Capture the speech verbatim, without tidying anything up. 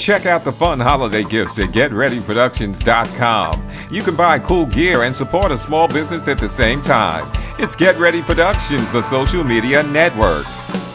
Check out the fun holiday gifts at get ready productions dot com. You can buy cool gear and support a small business at the same time. It's Get Ready Productions, the social media network.